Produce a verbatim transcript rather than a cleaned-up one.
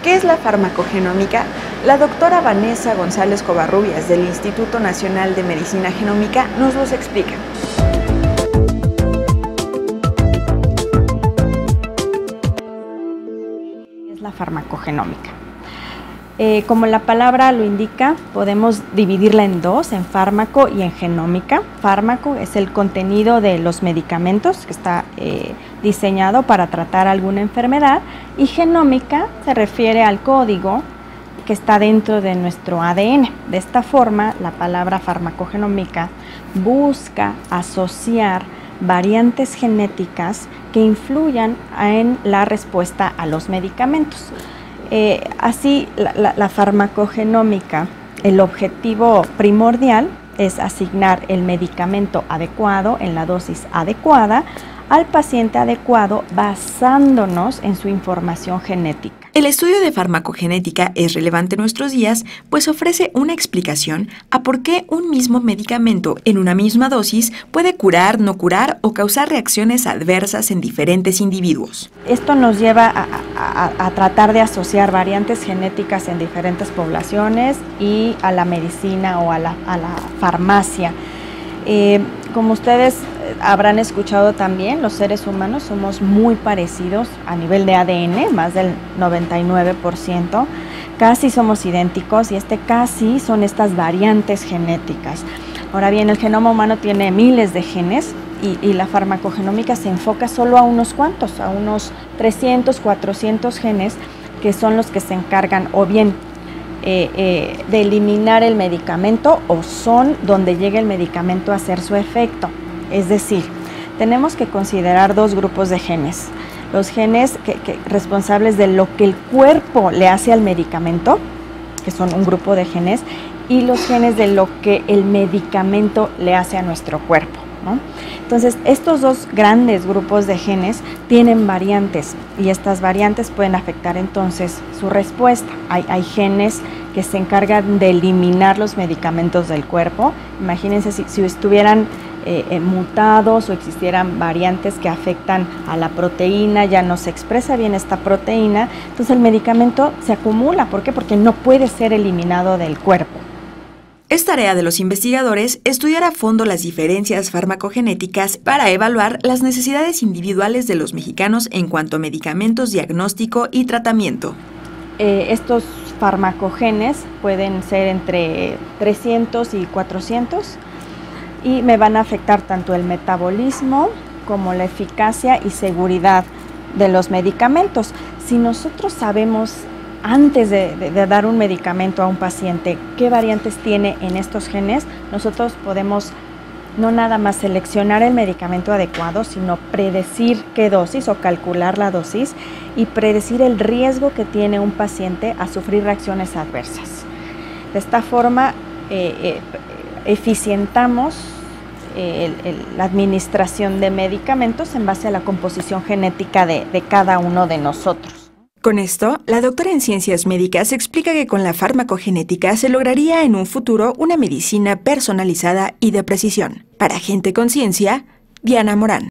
¿Qué es la farmacogenómica? La doctora Vanessa González Covarrubias del Instituto Nacional de Medicina Genómica nos los explica. ¿Qué es la farmacogenómica? Eh, como la palabra lo indica, podemos dividirla en dos, en fármaco y en genómica. Fármaco es el contenido de los medicamentos que está eh, diseñado para tratar alguna enfermedad, y genómica se refiere al código que está dentro de nuestro A D N. De esta forma, la palabra farmacogenómica busca asociar variantes genéticas que influyan en la respuesta a los medicamentos. Eh, así, la, la, la farmacogenómica, el objetivo primordial es asignar el medicamento adecuado en la dosis adecuada al paciente adecuado basándonos en su información genética. El estudio de farmacogenética es relevante en nuestros días, pues ofrece una explicación a por qué un mismo medicamento en una misma dosis puede curar, no curar o causar reacciones adversas en diferentes individuos. Esto nos lleva a, a, a tratar de asociar variantes genéticas en diferentes poblaciones y a la medicina o a la, a la farmacia. Eh, como ustedes habrán escuchado también, los seres humanos somos muy parecidos a nivel de A D N, más del noventa y nueve por ciento, casi somos idénticos, y este casi son estas variantes genéticas. Ahora bien, el genoma humano tiene miles de genes y, y la farmacogenómica se enfoca solo a unos cuantos, a unos trescientos, cuatrocientos genes, que son los que se encargan o bien Eh, eh, de eliminar el medicamento o son donde llega el medicamento a hacer su efecto. Es decir, tenemos que considerar dos grupos de genes. Los genes que, que, responsables de lo que el cuerpo le hace al medicamento, que son un grupo de genes, y los genes de lo que el medicamento le hace a nuestro cuerpo, ¿no? Entonces, estos dos grandes grupos de genes tienen variantes, y estas variantes pueden afectar entonces su respuesta. Hay, hay genes que se encargan de eliminar los medicamentos del cuerpo. Imagínense si, si estuvieran eh, eh, mutados o existieran variantes que afectan a la proteína, ya no se expresa bien esta proteína, entonces el medicamento se acumula. ¿Por qué? Porque no puede ser eliminado del cuerpo. Es tarea de los investigadores estudiar a fondo las diferencias farmacogenéticas para evaluar las necesidades individuales de los mexicanos en cuanto a medicamentos, diagnóstico y tratamiento. Eh, estos farmacogenes pueden ser entre trescientos y cuatrocientos y me van a afectar tanto el metabolismo como la eficacia y seguridad de los medicamentos. Si nosotros sabemos antes de, de, de dar un medicamento a un paciente qué variantes tiene en estos genes, nosotros podemos no nada más seleccionar el medicamento adecuado, sino predecir qué dosis o calcular la dosis y predecir el riesgo que tiene un paciente a sufrir reacciones adversas. De esta forma eh, eh, eficientamos eh, el, el, la administración de medicamentos en base a la composición genética de, de cada uno de nosotros. Con esto, la doctora en Ciencias Médicas explica que con la farmacogenética se lograría en un futuro una medicina personalizada y de precisión. Para Gente con Ciencia, Diana Morán.